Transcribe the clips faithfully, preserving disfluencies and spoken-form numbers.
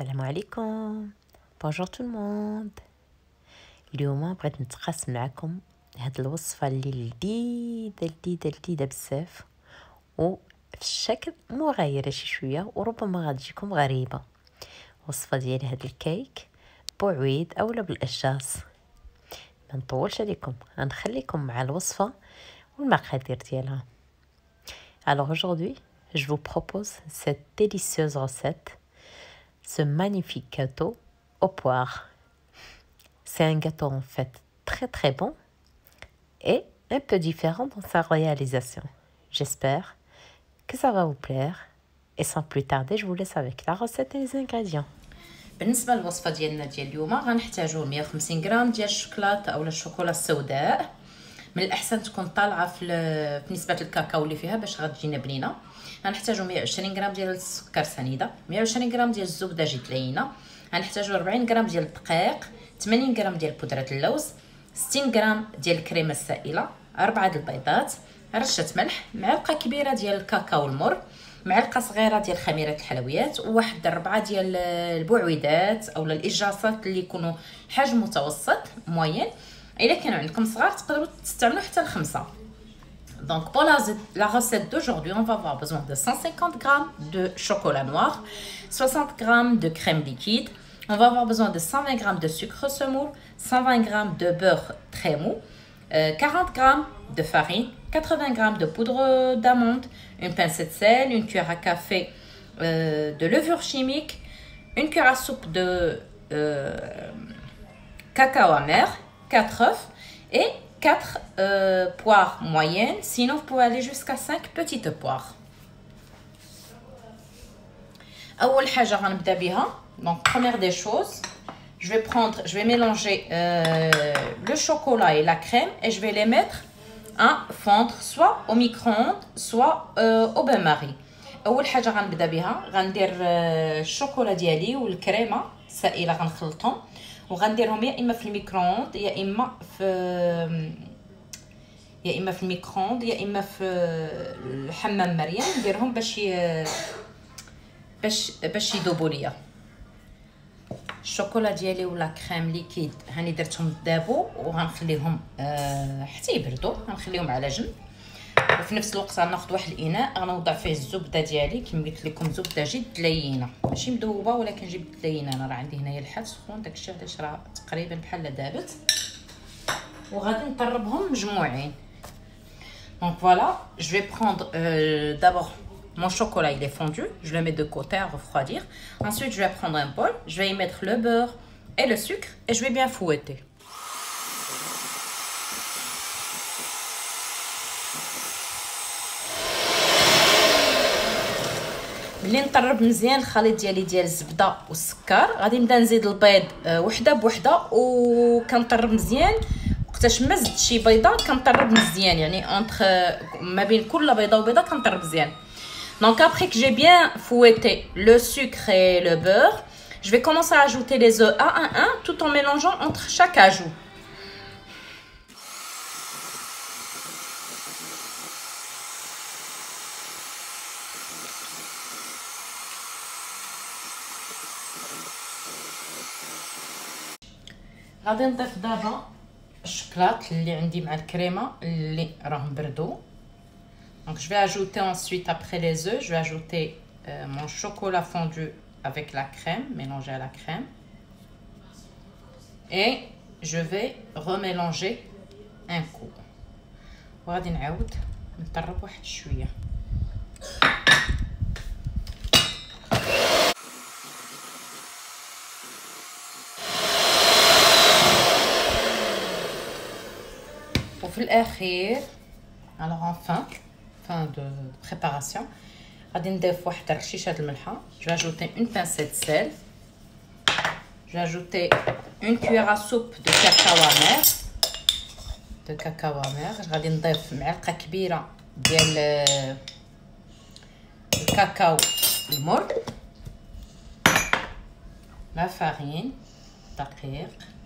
السلام عليكم. بونجور تو الموند. اليوم بغيت نتقاسم معكم هاد الوصفه اللي لذيذه لذيذه لذيذه بزاف وفي الشكل مغايره شي شويه وربما غتجيكم غريبه. وصفه ديال هاد الكيك بوعويد اولا بالاشجاص. ما نطولش عليكم، غنخليكم مع الوصفه والمقادير ديالها. Alors aujourd'hui, je vous propose cette délicieuse recette, ce magnifique gâteau aux poires. C'est un gâteau en fait très très bon et un peu différent dans sa réalisation. J'espère que ça va vous plaire et sans plus tarder, je vous laisse avec la recette et les ingrédients. بالنسبه للوصفه ديالنا ديال اليوم غنحتاجوا مية وخمسين غرام ديال الشوكولاته اولا الشوكولا السوداء. من الاحسن تكون طالعه في نسبه الكاكاو اللي فيها باش غتجينا بنينه. غنحتاجوا مية وعشرين غرام ديال السكر سنيده، مية وعشرين غرام ديال الزبده جيت لينه، غنحتاجوا أربعين غرام ديال الدقيق، ثمانين غرام ديال بودره اللوز، ستين غرام ديال الكريمه السائله، أربعة د البيضات، رشه ملح، معلقه كبيره ديال الكاكاو المر، معلقه صغيره ديال خميره الحلويات، وواحد ربعه ديال البعويدات اولا الاجاصات اللي يكونوا حجم متوسط موين. الا كانوا عندكم صغار تقدروا تستعملوا حتى الخمسه. Donc pour la, la recette d'aujourd'hui, on va avoir besoin de cent cinquante grammes de chocolat noir, soixante grammes de crème liquide, on va avoir besoin de cent vingt grammes de sucre semoule, cent vingt grammes de beurre très mou, euh, quarante grammes de farine, quatre-vingts grammes de poudre d'amande, une pincée de sel, une cuillère à café euh, de levure chimique, une cuillère à soupe de euh, cacao amer, quatre œufs et quatre euh, poires moyennes, sinon vous pouvez aller jusqu'à cinq petites poires. أول حاجة غنبدا بها. Donc première des choses, je vais prendre, je vais mélanger euh, le chocolat et la crème et je vais les mettre à fondre soit au micro-ondes soit euh, au bain-marie. أول حاجة غنبدا بها غندير الشوكولا ديالي والكريمة السائلة غنخلطهم وغنديرهم يا اما في الميكرووند يا اما في يا اما في الميكرووند يا اما في الحمام مريم نديرهم باش ي... باش باش يذوبوا ليا. الشوكولا ديالي ولا كريم ليكيد هاني درتهم دابو وغنخليهم أه حتى يبردوا، غنخليهم على جنب. وفي نفس الوقت غناخذ واحد الاناء غنوضع فيه الزبده ديالي كما قلت لكم، زبده جد لينه ماشي مذوبه ولكن جد لينه. انا راه عندي هنايا الحال سخون داكشي علاش راه تقريبا بحال دابت. وغادي نطربهم مجموعين. Donc voilà, je vais prendre euh, d'abord mon chocolat, il est fondu, je le mets de côté à refroidir. Ensuite, je vais prendre un bol, je vais y mettre le beurre et le sucre et je vais bien fouetter. ملي نطرب مزيان الخليط ديالي ديال الزبده والسكر غادي نبدا نزيد البيض وحده بوحده وكنطرب مزيان. وقتاش ما زدت شي بيضه كنطرب مزيان، يعني اونطخ ما بين كل بيضه وبيضه كنطرب مزيان. Donc après que j'ai bien fouetté le sucre et le beurre, je vais commencer à ajouter les œufs un à un tout en mélangeant entre chaque ajout. غادي نضيف دابا الشوكولات اللي عندي مع الكريمه اللي راهم بردوا. Donc je vais ajouter ensuite après les œufs, je vais ajouter euh, mon chocolat fondu avec la crème, mélangé à la crème. Et je vais remélanger un coup. وغادي نعاود نطرب واحد شويه. وفي الاخير alors enfin fin de préparation غادي نضيف واحد رشيشه الملحه. je vais ajouter une pincée de sel, je vais ajouter une cuillère à soupe de cacao amer de cacao amer غادي نضيف معلقه كبيره ديال الكاكاو المر، la farine دقيق،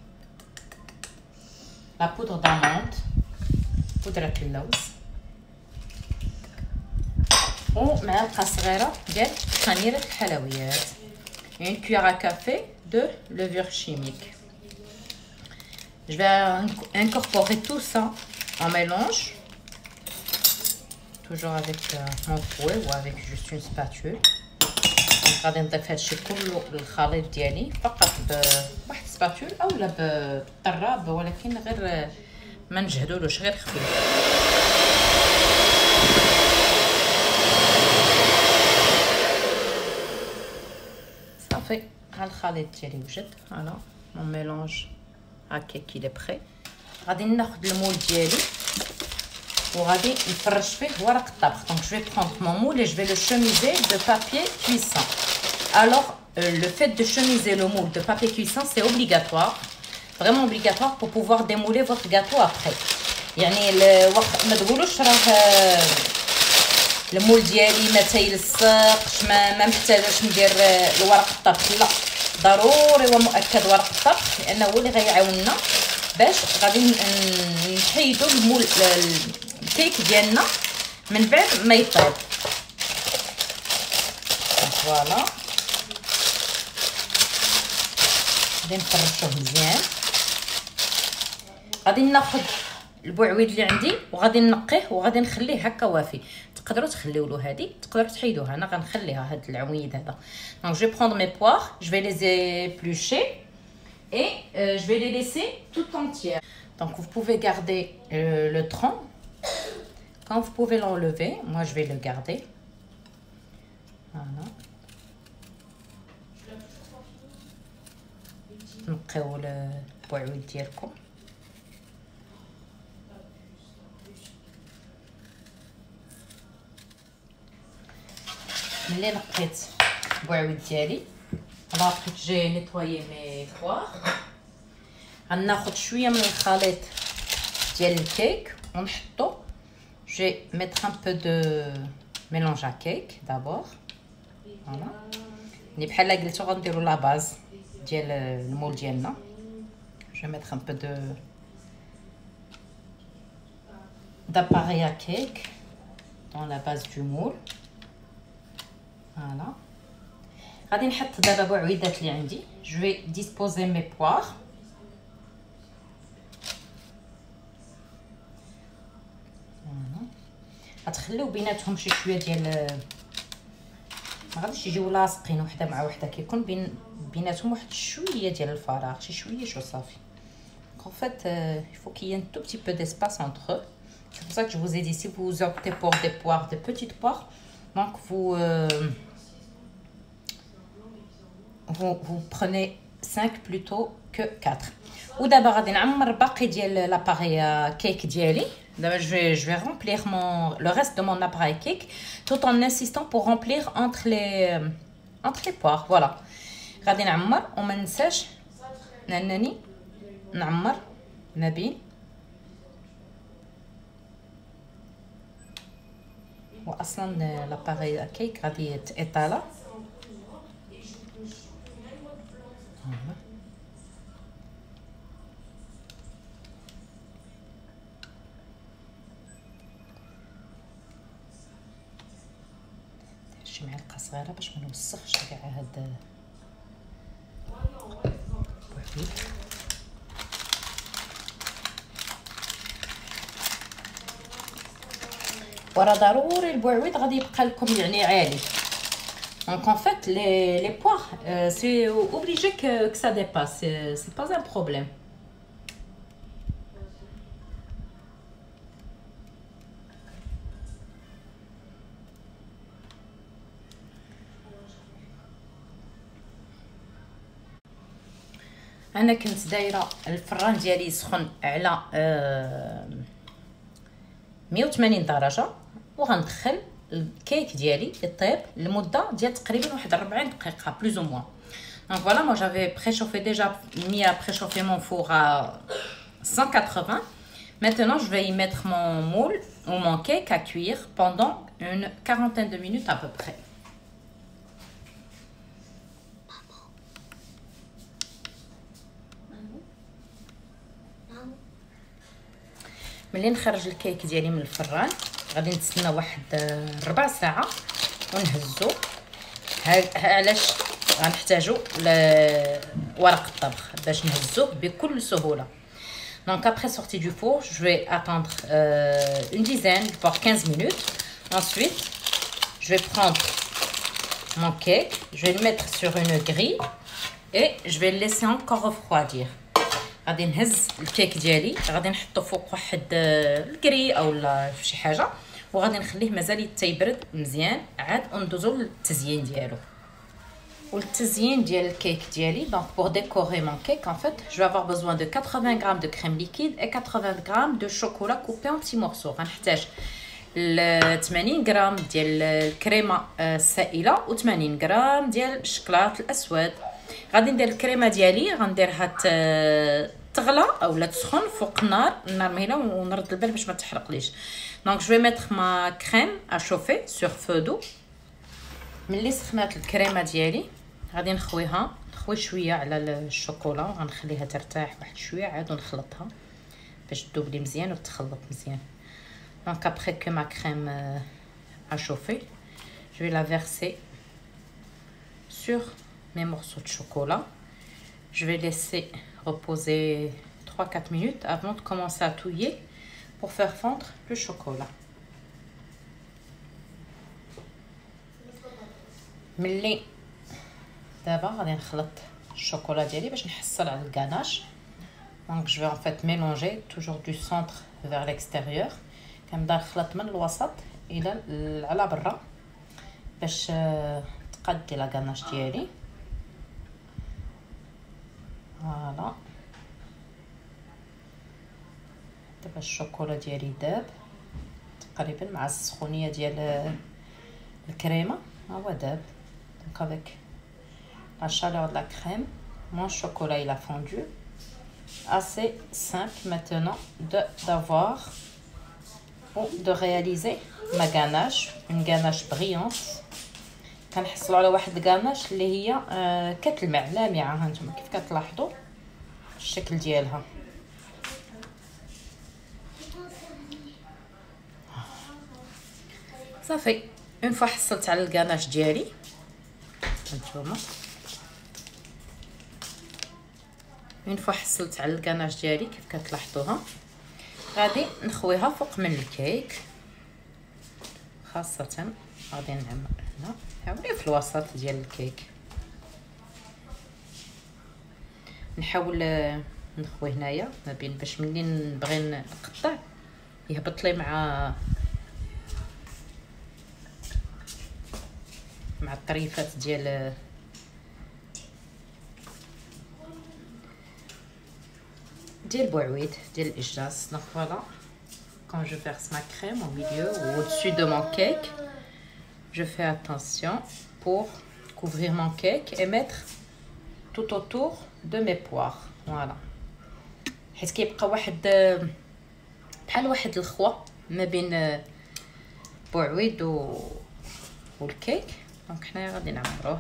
la poudre d'amande بودرة اللوز ومعلقة صغيرة ديال خميرة الحلويات. une cuillère à café de levure chimique. Je vais incorporer tout ça en mélange, toujours avec mon fouet ou avec juste une spatule. غادي نضيف هادشي كله للخليط ديالي فقط بواحد السباتول اولا بالطراب، ولكن غير ما نجهدولوش، غير خفيف. صافي ها الخليط ديالي وجد. هانا مون ميلونج هكا كي لي بري. غادي ناخذ المول ديالي وغادي نفرش فيه ورق الطبخ. دونك جو في prendre mon moule et je vais le chemiser de papier cuisson. Alors euh, le fait de chemiser le moule de papier cuisson c'est obligatoire, vraiment obligatoire pour pouvoir démouler votre gâteau après. يعني ما تقولوش راه المول ديالي ما تيلصقش ما ما محتاجاش ندير الورق الطبخ، لا ضروري ومؤكد ورق الطبخ لانه هو اللي غيعاوننا باش غادي نحيدوا المول الكيك ديالنا من بعد ما يطيب. فوالا غادي نفرشوه مزيان. غادي ناخذ البعويد اللي عندي وغادي نقيه وغادي نخليه هكا وافي. تقدروا تخليو له هذه، تقدروا تحيدوها، انا غنخليها هاد العويد هذا. دونك جو prendre mes poires, je vais les éplucher et euh, je vais les laisser tout entières. Donc vous pouvez garder euh, le tronc. Quand vous pouvez l'enlever, moi je vais le garder. Voilà. نقيو البعويد ديالكم. ملي نقيت البعويد ديالي باقي جي نيطوايي مي بوار، غناخذ شويه من الخليط ديال الكيك ونحطو. جي ميتر ان بو دو ميلونج ا كيك دابور. فوالا ني بحال قلتو غنديرو لا باز ديال المول ديالنا. جو ميتر ان بو دو d'appareil à cake dans la base du moule. Voilà. غادي نحط دابا بعويدات اللي عندي. جو في ديسبوزي مي بوار. فوالا غتخليو بيناتهم شي شويه ديال، ما غاديش يجيو لاصقين وحده مع وحده، كيكون بين بيناتهم واحد شويه ديال الفراغ، شي شويه شو صافي. En fait, euh, il faut qu'il y ait un tout petit peu d'espace entre eux. C'est pour ça que je vous ai dit, si vous optez pour des poires, des petites poires, donc vous, euh, vous, vous prenez cinq plutôt que quatre. Ou d'abord, غادي نعمر باقي ديال l'appareil cake ديالي. D'abord, je vais, je vais remplir mon, le reste de mon appareil cake, tout en insistant pour remplir entre les, entre les poires. Voilà. غادي نعمر وما ننساش انني نعمر ما بين واصلا لاباري كيك غادي يتالا. شي معلقه صغيره باش ما نوسخش كاع هاد البعويد. وراه ضروري البعويد غادي يبقى لكم يعني عالي. Donc en fait les les poires euh, c'est obligé que que ça dépasse, c'est, c'est pas un problème. انا كنت دايره الفران ديالي سخن على آه مية وثمانين درجه، وغندخل الكيك ديالي يطيب لمده ديال تقريبا واحد أربعين دقيقه بلوز او موان. Donc voilà, moi j'avais préchauffé déjà, mis à préchauffer mon four à cent quatre-vingts. Maintenant je vais y mettre mon moule ou mon cake à cuire pendant une quarantaine de minutes à peu près. ملي نخرج الكيك ديالي من الفران غادي نتسنى واحد ربع ساعه ونهزو. علاش غنحتاجو ورق الطبخ باش نهزوه بكل سهوله. Donc après sortie du four, je vais attendre euh, une dizaine voire quinze minutes. Ensuite, je vais prendre mon cake, je vais le mettre sur une grille et je vais le laisser encore refroidir. غادي نهز الكيك ديالي، غادي نحطو فوق واحد الكري اولا شي حاجه، وغادي نخليه مازال يتيبرد مزيان، عاد ندوزو للتزيين ديالو. والتزيين ديال الكيك ديالي، donc pour décorer mon cake en fait, je vais avoir besoin de quatre-vingts grammes de crème liquide et quatre-vingts grammes de chocolat coupé en petits morceaux. غنحتاج ثمانين غرام ديال الكريمه السائله و ثمانين غرام ديال الشكلاط الاسود. غادي ندير الكريمه ديالي، غنديرها تغلى اولا تسخن فوق النار، النار مهيله، ونرد البال باش ما تحرقليش. دونك جو ميتر ما كريم ا شوفي سور فو دو. ملي سخنات الكريمه ديالي غادي نخويها، نخوي شويه على الشوكولا، غنخليها ترتاح واحد شويه، عاد نخلطها باش تذوب لي مزيان وتخلط مزيان. دونك ابري كو ما كريم ا شوفي، je vais la verser sur mes morceaux de chocolat. Je vais laisser reposer trois à quatre minutes avant de commencer à touiller pour faire fondre le chocolat. ملي دابا غادي نخلط الشوكولا ديالي باش نحصل على الغاناش. دونك جو en fait mélanger toujours du centre vers l'extérieur. كنبدا نخلط من الوسط الى على برا باش تقادي لا غاناش ديالي. فوالا دابا الشوكولا ديالي داب تقريبا مع السخونيه ديال الكريمه، ها هو داب. Donc avec la chaleur de la crème, mon chocolat il a fondu. Assez simple maintenant de d'avoir ou de réaliser ma ganache, une ganache brillante. كنحصلوا على واحد الغاناش اللي هي آه كتلمع لامعه. ها نتوما كيف كتلاحظوا الشكل ديالها. صافي اون فوا حصلت على الغاناش ديالي، هانتوما اون فوا حصلت على الغاناش ديالي كيف كتلاحظوها، غادي نخويها فوق من الكيك، خاصه غادي نعمل هنا حاولي في الوسط ديال الكيك. نحاول نخوي هنايا ما بين باش ملي نبغي نقطع يهبط لي مع مع الطريفات ديال ديال بوعويد ديال الاجلاس. دونك فوالا quand je verse ma crème au milieu ou au-dessus de mon cake, je fais attention pour couvrir mon cake et mettre tout autour de mes poires. Voilà. حيت كيبقى واحد بحال واحد الخوا ما بين بوعويد و والكيك. دونك حنايا غادي نعمروه.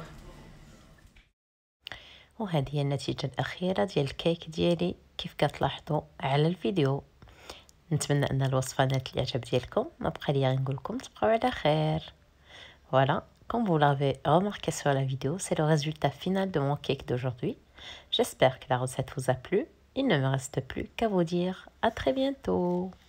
وهذه هي النتيجه الاخيره ديال الكيك ديالي كيف كتلاحظوا على الفيديو. نتمنى ان الوصفه نالت الاعجاب ديالكم. ما بقى لي غير نقول لكم تبقاو على خير. Voilà, comme vous l'avez remarqué sur la vidéo, c'est le résultat final de mon cake d'aujourd'hui. J'espère que la recette vous a plu. Il ne me reste plus qu'à vous dire à très bientôt.